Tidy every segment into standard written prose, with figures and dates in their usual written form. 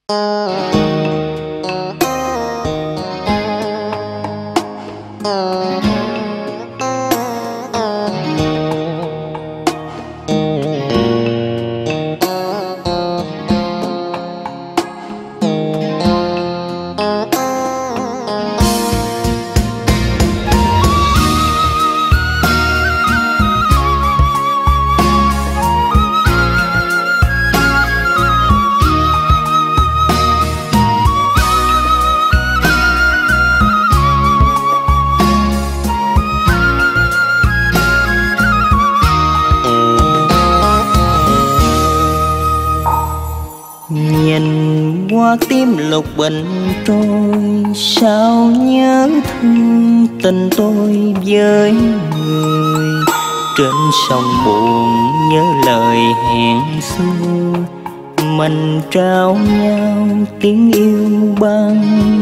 Nhìn qua tim lục bình trôi, sao nhớ thương tình tôi với người. Trên sông buồn nhớ lời hẹn xưa, mình trao nhau tiếng yêu ban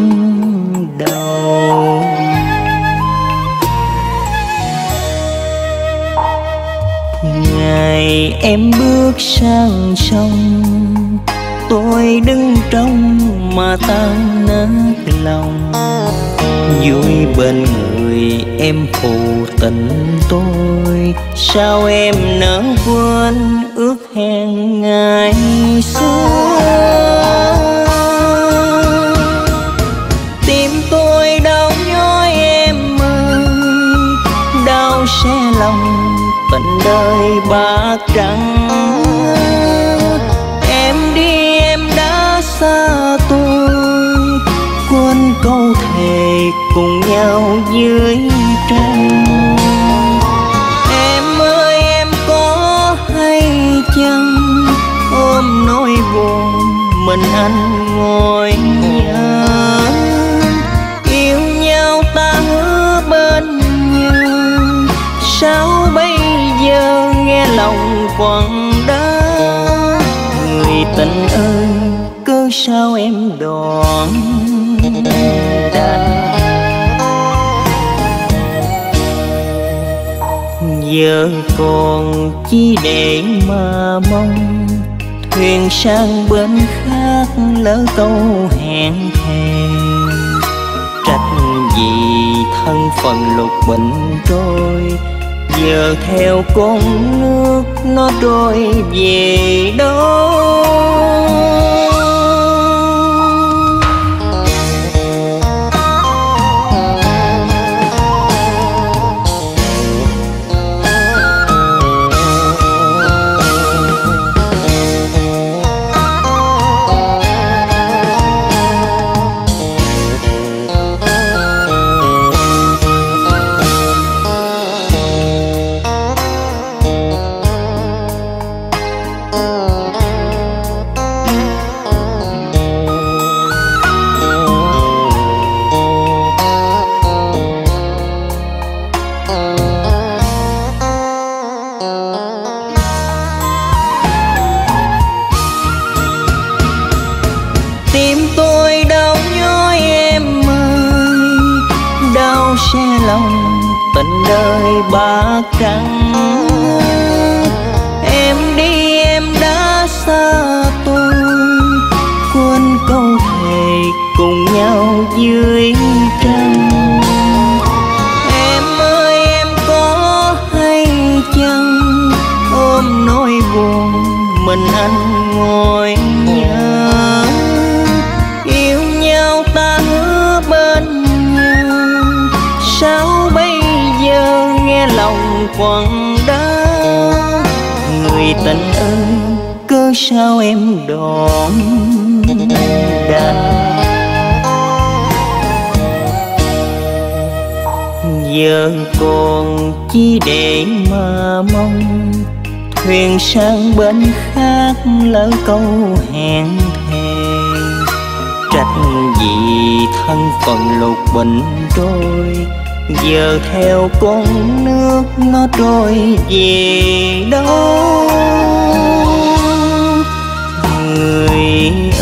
đầu. Ngày em bước sang sông, tôi đứng trong mà tan nát lòng. Vui bên người em phụ tình tôi, sao em nỡ quên ước hẹn ngày xưa. Tim tôi đau nhói em ơi, đau xé lòng tình đời bạc trắng. Em đi em đã xa tôi, quên câu thề cùng nhau dưới trăng. Em ơi em có hay chăng, ôm nỗi buồn mình anh ngồi nhớ. Yêu nhau ta hứa bên nhau, sao bây giờ nghe lòng quặn đau. Người tình ơi cớ sao em đón đã. Giờ còn chi để mà mong, thuyền sang bên khác lỡ câu hẹn thề. Trách gì thân phận lục bình trôi, giờ theo con nước nó trôi về đâu. Tim tôi đau nhói em ơi, đau xé lòng tình đời bạc trắng. Em đi em đã xa tôi, quên câu thề cùng nhau dưới trăng. Em ơi em có hay chăng, ôm nỗi buồn mình anh ngồi nhớ. Yêu nhau ta hứa bên nhau, sao bây giờ nghe lòng quặn đau. Người tình ơi cớ sao em đón đã. Giờ còn chi để mà mong, thuyền sang bên khác lỡ câu hẹn thề. Trách gì thân phận lục bình trôi, giờ theo con nước nó trôi về đâu. Người